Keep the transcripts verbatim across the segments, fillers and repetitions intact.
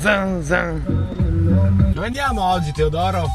zan zan. Dove andiamo oggi, Teodoro?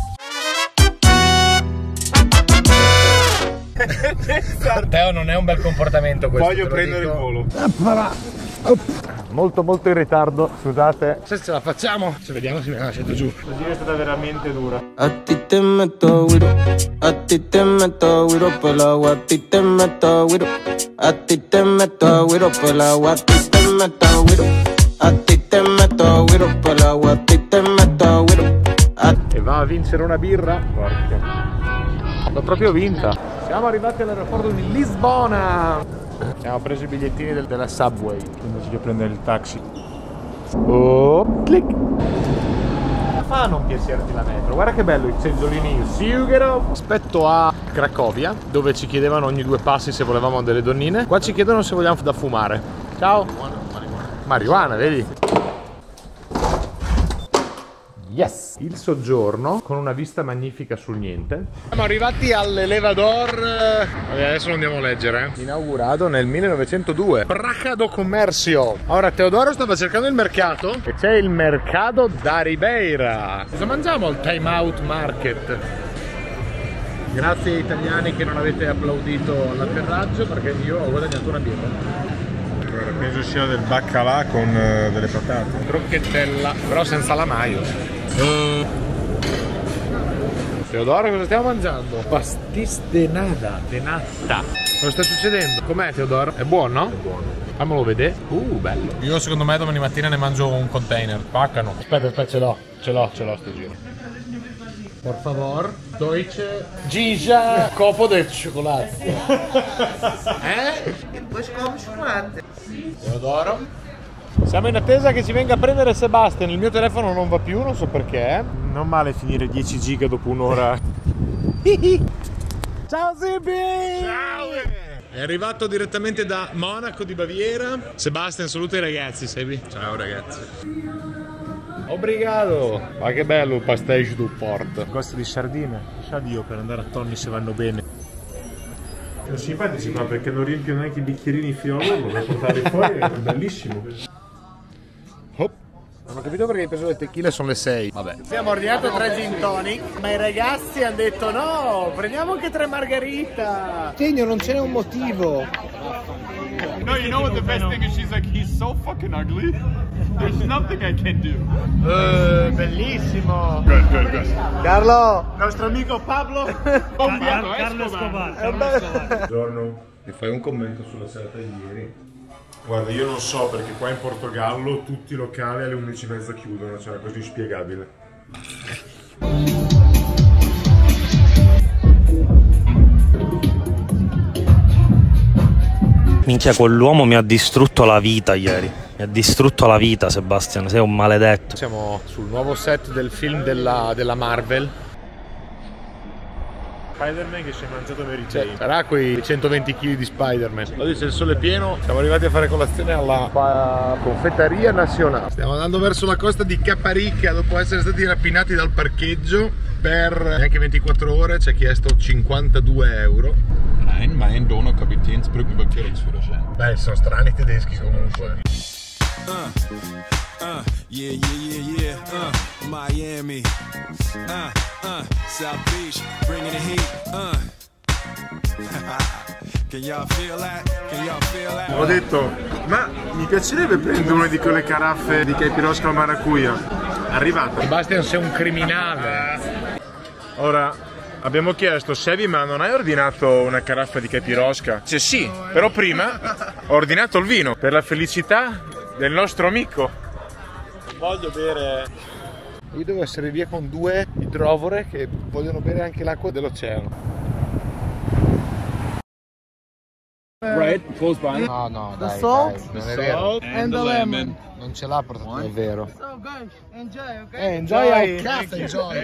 Teo, non è un bel comportamento questo. Voglio prendere il volo. Molto molto in ritardo, scusate. Se ce la facciamo, se vediamo se mi lasciate giù. La gira è stata veramente dura. A ti te metto guido, a ti te metto guido per l'agua, a ti te metto guido, a ti te metto guido per l'agua, a ti te metto guido, a ti te metto guido per l'agua, a ti te metto guido. E va a vincere una birra. Porca. L'ho proprio vinta. Siamo arrivati all'aeroporto di Lisbona. Abbiamo preso i bigliettini del, della Subway invece che prendere il taxi. Oh, clic. Fa a non piacerti la metro. Guarda che bello i seggiolini in sughero. Rispetto a Cracovia, dove ci chiedevano ogni due passi se volevamo delle donnine, qua ci chiedono se vogliamo da fumare. Ciao. Marijuana, marijuana vedi? Yes! Il soggiorno con una vista magnifica sul niente. Siamo arrivati all'elevador. Vabbè, adesso lo andiamo a leggere. Inaugurato nel millenovecentodue. Praça do Comércio. Ora Teodoro stava cercando il mercato e c'è il mercato da Ribeira. Cosa mangiamo al Time Out Market? Grazie agli italiani che non avete applaudito all'atterraggio perché io ho guadagnato una birra. Penso sia del baccalà con uh, delle patate. Crocchettella, però senza la mayo. Uh. Teodoro, cosa stiamo mangiando? Pastis de nada, de nata. Cosa sta succedendo? Com'è, Teodoro? È buono? È buono. Fammelo vedere. Uh, bello. Io secondo me domani mattina ne mangio un container. Paccano. Aspetta, aspetta, ce l'ho. Ce l'ho, ce l'ho sto giro. Por favor, Deutsche Gigia Copo del cioccolato. Eh? E poi come chocolate. Teodoro? Siamo in attesa che ci venga a prendere Sebastian. Il mio telefono non va più, non so perché. Non male finire dieci giga dopo un'ora. Ciao Zibi! Ciao! È arrivato direttamente da Monaco di Baviera. Sebastian, saluta i ragazzi, Sebi. Ciao ragazzi. Obrigado! Ma che bello il pastéis du Port. Costa di sardine. Sa Dio per andare a tonni se vanno bene. Sono simpatici qua perché non riempiono neanche i bicchierini fiolo, vorrei portarli fuori, è bellissimo. Hop. Non ho capito perché hai preso le tequila, sono le sei. Vabbè. Abbiamo ordinato tre gin tonic, ma i ragazzi hanno detto no, prendiamo anche tre margarita. Tegno, non ce n'è un motivo. No, you know what the best thing is? She's like, he's so fucking ugly. There's nothing I can do. Uh, bellissimo. Good, good, good. Carlo, nostro amico Pablo. Oh, Carlo, Carlo Escobar. Buongiorno. Mi fai un commento sulla serata di ieri? Guarda, io non so perché qua in Portogallo tutti i locali alle undici e mezza chiudono, cioè è una cosa inspiegabile. Minchia, quell'uomo mi ha distrutto la vita ieri. Mi ha distrutto la vita, Sebastian, sei un maledetto. Siamo sul nuovo set del film della, della Marvel. Spider-Man che si è mangiato Mary Jane. Sarà quei centoventi chili di Spider-Man. Oggi c'è il sole pieno, siamo arrivati a fare colazione alla confettaria nazionale. Stiamo andando verso la costa di Caparica dopo essere stati rapinati dal parcheggio per neanche ventiquattro ore. Ci ha chiesto cinquantadue euro. Nein, mein Donaukapitänsbrückenüberquerungsführerschein. Beh, sono strani i tedeschi comunque. Uh, uh, yeah, yeah, yeah, yeah, uh, Miami, uh, uh, South Beach, bringing the heat, uh. Can y'all feel that? Can y'all feel that? Ho detto, ma mi piacerebbe prendere una di quelle caraffe di caipirosca al maracuja. Arrivato. Sebastian, sei un criminale. Ora, abbiamo chiesto, Sebi, ma non hai ordinato una caraffa di caipirosca? Dice sì, però prima ho ordinato il vino per la felicità del nostro amico. Voglio bere. Io devo essere via con due idrovore che vogliono bere anche l'acqua dell'oceano. Right, close by. No, no, dai, salt? dai, non è vero. And the lemon. Non ce l'ha portato, è vero. So guys, enjoy, ok? Eh, enjoy al caffè, enjoy.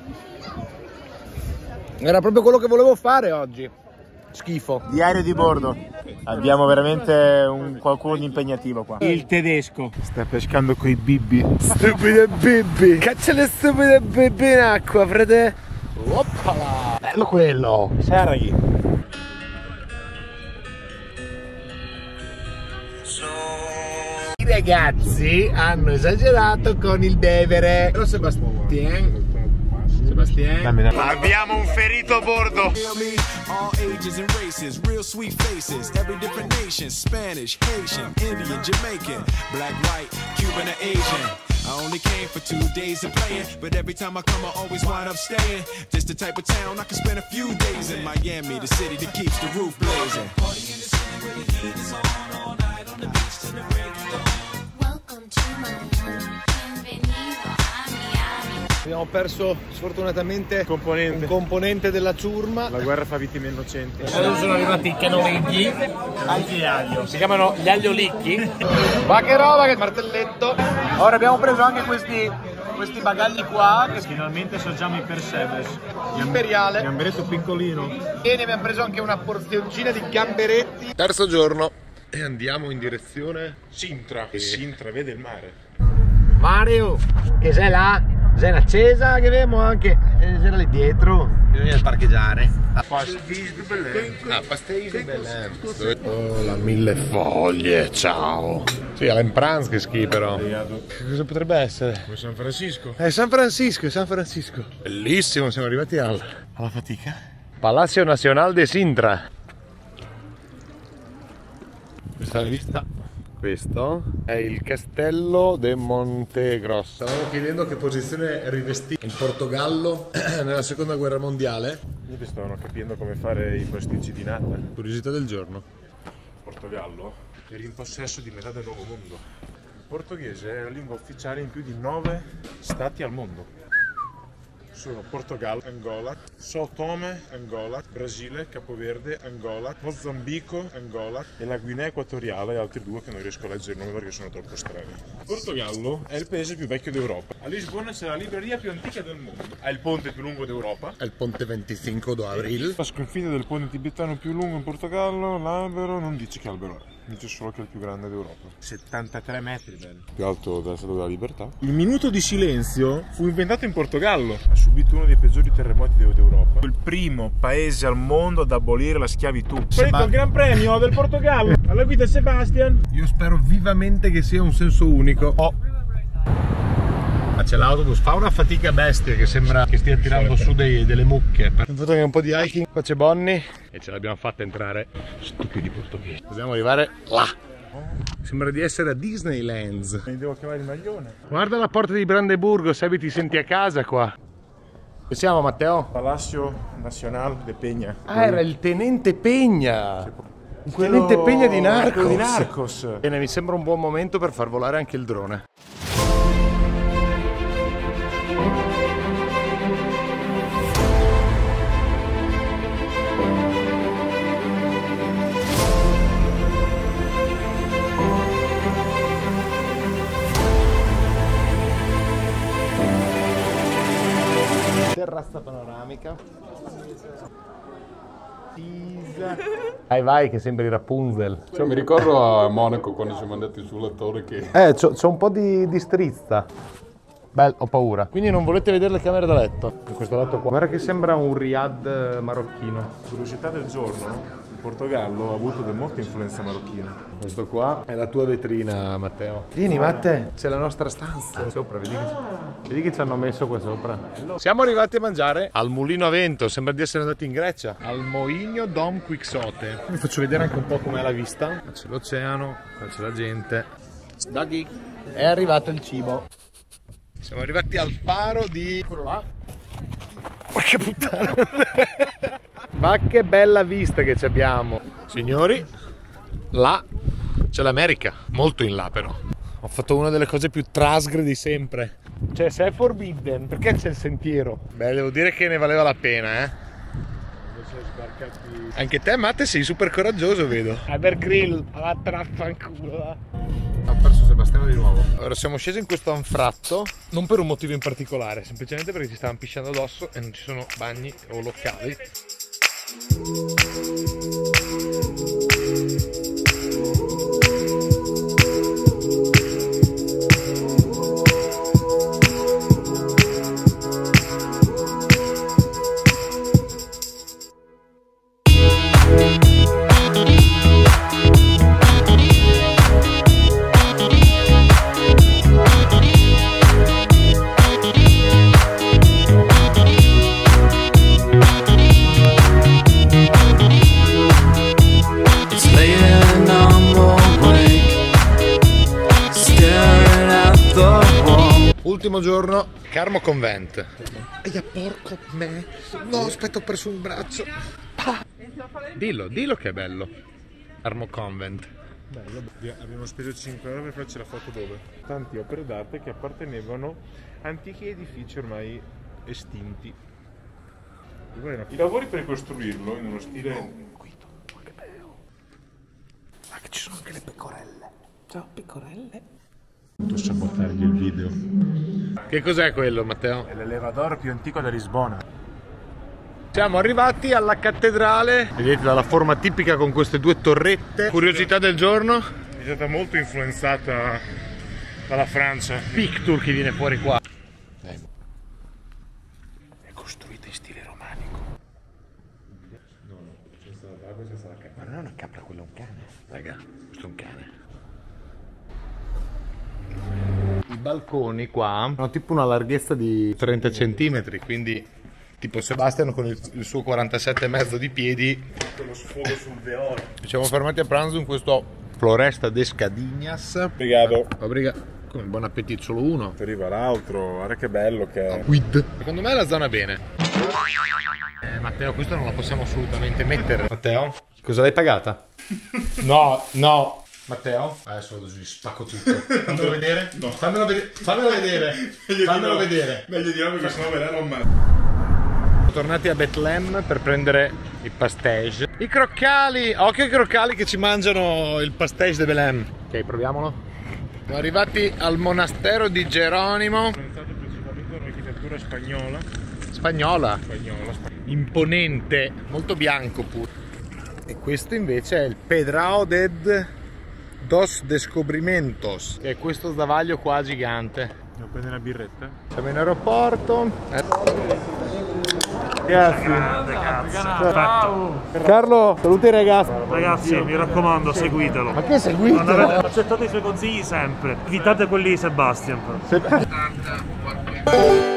Era proprio quello che volevo fare oggi. Schifo. Diario di bordo. Abbiamo veramente un, qualcuno di impegnativo qua. Il tedesco. Sta pescando coi bibbi. Stupide bibbi. Caccia le stupide bibbi in acqua, frate. Oppala. Bello quello. Serghi. ragazzi hanno esagerato con il bevere. Però Sebastien Sebastien abbiamo un ferito a bordo. All ages and races, real sweet faces, every different nation, Spanish, Haitian, Indian, Jamaican, black, white, Cuban, or Asian. I only came for two days of playing, but every time I come I always wind up staying. This the type of town I can spend a few days in. Miami, the city that keeps the roof blazing. Party in the city where the heat is on, all night on the beach till the break of dawn. Welcome to Miami, bienvenido a Miami. Abbiamo perso sfortunatamente Componente. un componente della ciurma. La guerra fa vittime innocenti. Adesso sono arrivati i canoligli, anche gli aglio. Si chiamano gli agliolicchi. Ma che roba, che martelletto. Ora abbiamo preso anche questi, questi bagagli qua. Che Finalmente assaggiamo i Persebes. imperiale. Gamberetto piccolino. E ne abbiamo preso anche una porzioncina di gamberetti. Terzo giorno e andiamo in direzione Sintra. E si intravede il mare. Mario, che sei là? Sei in accesa che vediamo anche. Eh, c'era lì dietro. Bisogna parcheggiare. Pastis di Belen. Ah, pastéis di Belen. Oh, la mille foglie, ciao. Sì, all'Empranz che schifo però. Cosa potrebbe essere? Come San Francisco. È San Francisco, è San Francisco. Bellissimo, siamo arrivati al... Alla fatica. Palacio Nacional de Sintra. Questa è la vista. Questo è il castello de Montegrosso. Stavamo chiedendo che posizione rivestì il Portogallo nella seconda guerra mondiale. Io stavano capendo come fare i pasticci di nata. Curiosità del giorno. Portogallo era in possesso di metà del nuovo mondo. Il portoghese è la lingua ufficiale in più di nove stati al mondo. Sono Portogallo, Angola, São Tomé, Angola, Brasile, Capoverde, Angola, Mozambico, Angola e la Guinea Equatoriale e altri due che non riesco a leggere il nome perché sono troppo strani. Portogallo è il paese più vecchio d'Europa. A Lisbona c'è la libreria più antica del mondo. Ha il ponte più lungo d'Europa. È il ponte venticinque di aprile. La sconfitta del ponte tibetano più lungo in Portogallo, l'albero non dice che albero è. Dice solo che è il più grande d'Europa. settantatré metri, bello. Più alto della Statua della Libertà. Il minuto di silenzio fu inventato in Portogallo. Ha subito uno dei peggiori terremoti d'Europa. Il primo paese al mondo ad abolire la schiavitù. Prendo il Gran Premio del Portogallo. Alla guida Sebastian. Io spero vivamente che sia un senso unico. Oh. Ma c'è l'autobus, fa una fatica bestia che sembra che stia tirando su dei, delle mucche. Abbiamo fatto anche un po' di hiking, qua c'è Bonnie e ce l'abbiamo fatta entrare. Stupidi portoghesi. Dobbiamo arrivare là. Sembra di essere a Disneyland. Mi devo chiamare il maglione. Guarda la porta di Brandeburgo, se ti senti a casa qua. Dove siamo, Matteo? Palacio Nacional de Peña. Ah, era il tenente Peña. Il tenente Peña di Narcos. di Narcos. Bene, mi sembra un buon momento per far volare anche il drone. Terrazza panoramica. Pisa. Vai vai che sembri Rapunzel. Cioè, mi ricordo a Monaco quando siamo andati sulla torre che... Eh, c'ho un po' di, di strizza. Bello, ho paura. Quindi non volete vedere le camere da letto? In questo letto qua. Guarda che sembra un riad marocchino. Curiosità del giorno. Il Portogallo ha avuto molta influenza marocchina. Questo qua è la tua vetrina, Matteo. Vieni, Matte, c'è la nostra stanza. Sopra, vedi che, vedi che ci hanno messo qua sopra. Siamo arrivati a mangiare al Mulino a Vento. Sembra di essere andati in Grecia. Al Moinho Dom Quixote. Vi faccio vedere anche un po' com'è la vista. Qua c'è l'oceano, qua c'è la gente. Doggy. È arrivato il cibo. Siamo arrivati al faro di... Quello là. Ma che puttana. Ma che bella vista che ci abbiamo. Signori, là c'è l'America. Molto in là però. Ho fatto una delle cose più trasgre di sempre. Cioè, se è forbidden, perché c'è il sentiero? Beh, devo dire che ne valeva la pena, eh. Anche te, Matte, sei super coraggioso, vedo. Evergrill, la traffanculo. Ho perso Sebastiano di nuovo. Ora siamo scesi in questo anfratto, non per un motivo in particolare, semplicemente perché ci stavano pisciando addosso e non ci sono bagni o locali. Ultimo giorno, Carmo Convent. Eia, porco me. No, aspetta, ho preso un braccio. Ah. Dillo, dillo che è bello. Carmo Convent. Bello. Abbiamo speso cinque euro per farci la foto dove? Tante opere d'arte che appartenevano a antichi edifici ormai estinti. I lavori per ricostruirlo in uno stile... Ma che ci sono anche le pecorelle. Ciao pecorelle. Posso sabotargli il video. Che cos'è quello, Matteo? È l'elevador più antico da Lisbona. Siamo arrivati alla cattedrale. Vedete dalla forma tipica con queste due torrette. Curiosità del giorno? È stata molto influenzata dalla Francia. Picture che viene fuori qua. È costruita in stile romanico. No, no, c'è stata l'acqua, c'è stata la capra. Ma non è una capra, quello è un cane. Raga, questo è un cane. I balconi qua hanno tipo una larghezza di trenta centimetri, quindi tipo Sebastian con il, il suo quarantasette e mezzo di piedi. Con lo sfogo sul veolo. Ci siamo fermati a pranzo in questo Floresta de Escadinhas. Obrigado. Obrigado. Come buon appetito, solo uno. Arriva l'altro, guarda che bello che è. Quid. Secondo me è la zona bene. Eh, Matteo, questo non la possiamo assolutamente mettere. Matteo, cosa l'hai pagata? No, no. Matteo? Adesso così spacco tutto. Fammelo vedere? No. Fammelo, vede fammelo vedere. Fammelo vedere. Meglio di no perché sennò me non me. Tornati a Bethlehem per prendere i pastéis. I croccali! Occhio ai croccali che ci mangiano il pastéis de Bethlehem. Ok, proviamolo. Siamo arrivati al monastero di Geronimo. Influenzato principalmente da un'architettura spagnola. Spagnola. Spagnola. Imponente, molto bianco pure. E questo invece è il Pedrao de dos Descobrimentos, che è questo sdavaglio qua gigante. Devo prendere la birretta? Siamo in aeroporto. Eh. Ragazzi, Carlo, saluta i ragazzi. Ragazzi, mi raccomando, seguitelo. Ma che seguite? Non avete accettato i suoi consigli sempre. Evitate quelli di Sebastian. Se...